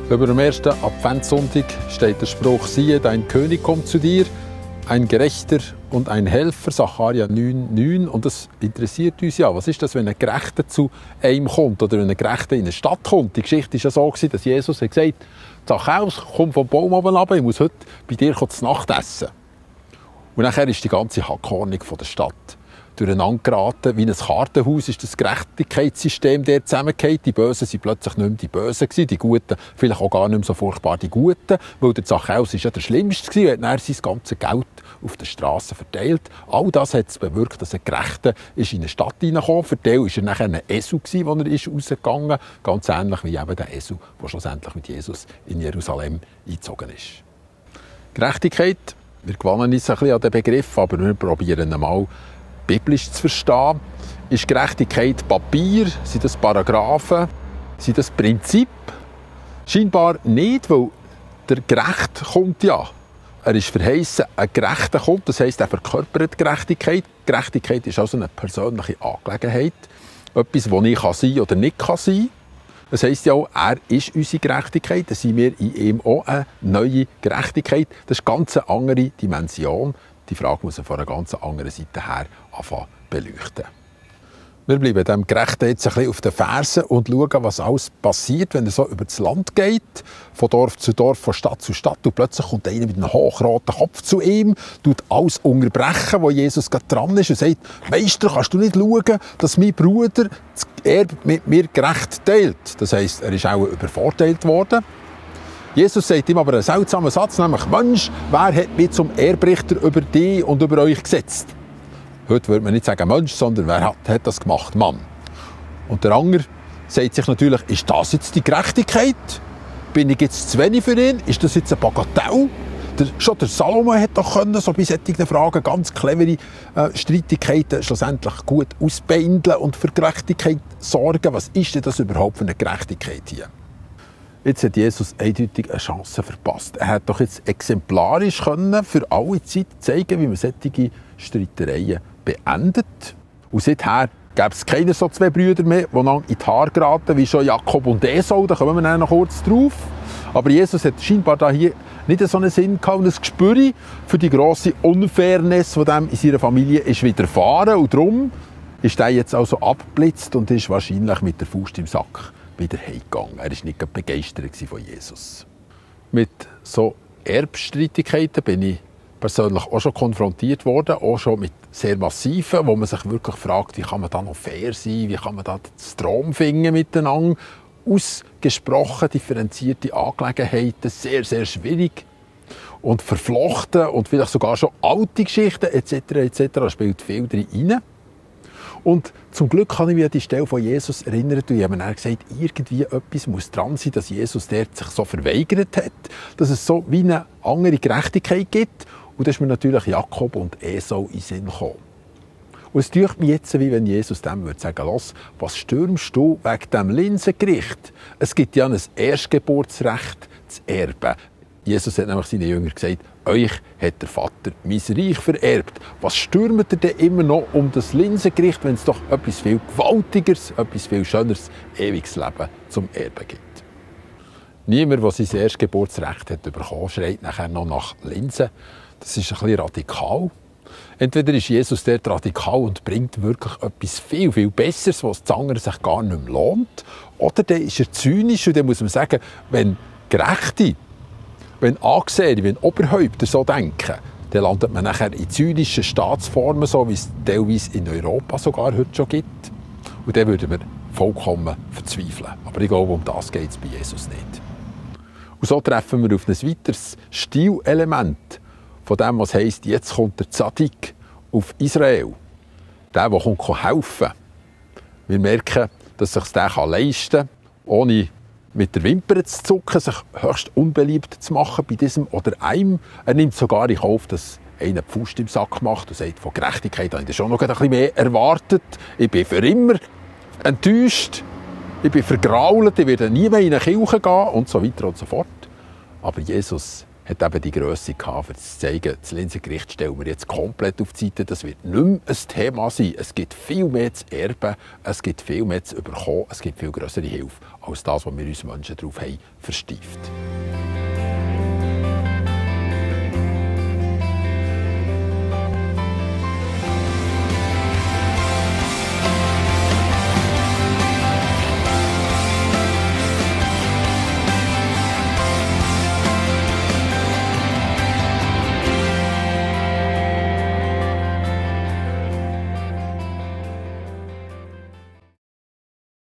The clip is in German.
Über dem ersten Adventssonntag steht der Spruch: Siehe, dein König kommt zu dir, ein Gerechter und ein Helfer, Sacharja 9,9. Und das interessiert uns ja. Was ist das, wenn ein Gerechter zu einem kommt oder wenn ein Gerechter in eine Stadt kommt? Die Geschichte war ja so, dass Jesus hat gesagt: Zachäus, komm vom Baum oben runter, ich muss heute bei dir zu Nacht essen. Und nachher ist die ganze Hackordnung der Stadt durcheinander geraten. Wie ein Kartenhaus ist das Gerechtigkeitssystem der zusammengefallen. Die Bösen waren plötzlich nicht mehr die Bösen gewesen, die Guten vielleicht auch gar nicht mehr so furchtbar die Guten, weil der Zachäus ja der Schlimmste gewesen, er hat dann sein ganzes Geld auf der Straße verteilt. All das hat bewirkt, dass ein Gerechter in eine Stadt hineinkam. Für den war er nachher ein Esel, als er rausgegangen ist. Ganz ähnlich wie eben der Esel, der schlussendlich mit Jesus in Jerusalem eingezogen ist. Gerechtigkeit, wir gewöhnen uns ein bisschen an den Begriff, aber wir probieren einmal biblisch zu verstehen. Ist Gerechtigkeit Papier? Sind das Paragraphen? Sind das Prinzip? Scheinbar nicht, weil der Gerecht kommt ja. Er ist verheißen, ein Gerechter kommt, das heisst, er verkörpert Gerechtigkeit. Gerechtigkeit ist also eine persönliche Angelegenheit. Etwas, das ich sein oder nicht sein kann. Das heisst ja auch, er ist unsere Gerechtigkeit, dann sind wir in ihm auch eine neue Gerechtigkeit. Das ist eine ganz andere Dimension. Die Frage muss man von einer ganz anderen Seite her anfangen beleuchten. Wir bleiben dem Gerechten jetzt ein bisschen auf den Fersen und schauen, was alles passiert, wenn er so über das Land geht, von Dorf zu Dorf, von Stadt zu Stadt. Und plötzlich kommt einer mit einem hochroten Kopf zu ihm, tut alles unterbrechen, wo Jesus gerade dran ist, und sagt: Meister, kannst du nicht schauen, dass mein Bruder das Erbe mit mir gerecht teilt? Das heisst, er ist auch übervorteilt worden. Jesus sagt ihm aber einen seltsamen Satz, nämlich: Mensch, wer hat mich zum Erbrichter über dich und über euch gesetzt? Heute würde man nicht sagen Mensch, sondern wer hat das gemacht? Mann. Und der andere sagt sich natürlich: Ist das jetzt die Gerechtigkeit? Bin ich jetzt zu wenig für ihn? Ist das jetzt ein Bagatell? Schon der Salomo hat doch können, so bei solchen Fragen ganz clevere Streitigkeiten schlussendlich gut ausbeindeln und für Gerechtigkeit sorgen. Was ist denn das überhaupt für eine Gerechtigkeit hier? Jetzt hat Jesus eindeutig eine Chance verpasst. Er hätte doch jetzt exemplarisch können für alle Zeit zeigen, wie man solche Streitereien beendet. Und seither gäbe es keine so zwei Brüder mehr, die in die Haare geraten, wie schon Jakob und Esau. Da kommen wir dann noch kurz drauf. Aber Jesus hat scheinbar da hier nicht so einen Sinn gehabt und ein Gespür für die grosse Unfairness, die dem in seiner Familie ist widerfahren. Und darum ist er jetzt also abgeblitzt und ist wahrscheinlich mit der Faust im Sack wieder heimgegangen. Er war nicht begeistert von Jesus. Mit so Erbstreitigkeiten bin ich persönlich auch schon konfrontiert worden, auch schon mit sehr massiven, wo man sich wirklich fragt, wie kann man da noch fair sein, wie kann man da den Strom finden miteinander. Ausgesprochen differenzierte Angelegenheiten, sehr, sehr schwierig und verflochten und vielleicht sogar schon alte Geschichten etc. Da spielt viel drin rein. Und zum Glück kann ich mich an die Stelle von Jesus erinnern. Und ich habe mir dann gesagt, irgendwie etwas muss dran sein, dass Jesus dort sich so verweigert hat, dass es so wie eine andere Gerechtigkeit gibt. Und da ist mir natürlich Jakob und Esau in den Sinn gekommen. Und es tut mir jetzt, wie wenn Jesus dem würde sagen: Los, was stürmst du wegen dem Linsengericht? Es gibt ja ein Erstgeburtsrecht zu erben. Jesus hat nämlich seinen Jüngern gesagt: Euch hat der Vater mein Reich vererbt. Was stürmt ihr denn immer noch um das Linsengericht, wenn es doch etwas viel Gewaltigeres, etwas viel Schöneres, ewiges Leben zum Erben gibt? Niemand, der sein Erstgeburtsrecht hat bekommen, schreit nachher noch nach Linsen. Das ist ein bisschen radikal. Entweder ist Jesus dort radikal und bringt wirklich etwas viel, viel Besseres, was das andere sich gar nicht mehr lohnt. Oder dann ist er zynisch und dann muss man sagen, wenn Gerechte, wenn Angesehene, wenn Oberhäupter so denken, dann landet man nachher in zynischen Staatsformen, so wie es teilweise in Europa sogar heute schon gibt. Und dann würden wir vollkommen verzweifeln. Aber ich glaube, um das geht es bei Jesus nicht. Und so treffen wir auf ein weiteres Stilelement von dem, was heisst, jetzt kommt der Zadik auf Israel. Der kommt helfen. Wir merken, dass es sich der leisten kann, ohne mit der Wimper zu zucken, sich höchst unbeliebt zu machen bei diesem oder einem. Er nimmt sogar in Kauf, dass einer die Faust im Sack macht und sagt, von Gerechtigkeit habe ich schon noch ein bisschen mehr erwartet. Ich bin für immer enttäuscht. Ich bin vergrault, ich werde nie mehr in eine Kirche gehen und so weiter und so fort. Aber Jesus hat eben die Grösse gehabt, um zu zeigen, das Linzer Gericht stellen wir jetzt komplett auf die Seite. Das wird nicht mehr ein Thema sein. Es gibt viel mehr zu erben, es gibt viel mehr zu bekommen, es gibt viel größere Hilfe als das, was wir uns Menschen darauf haben versteift.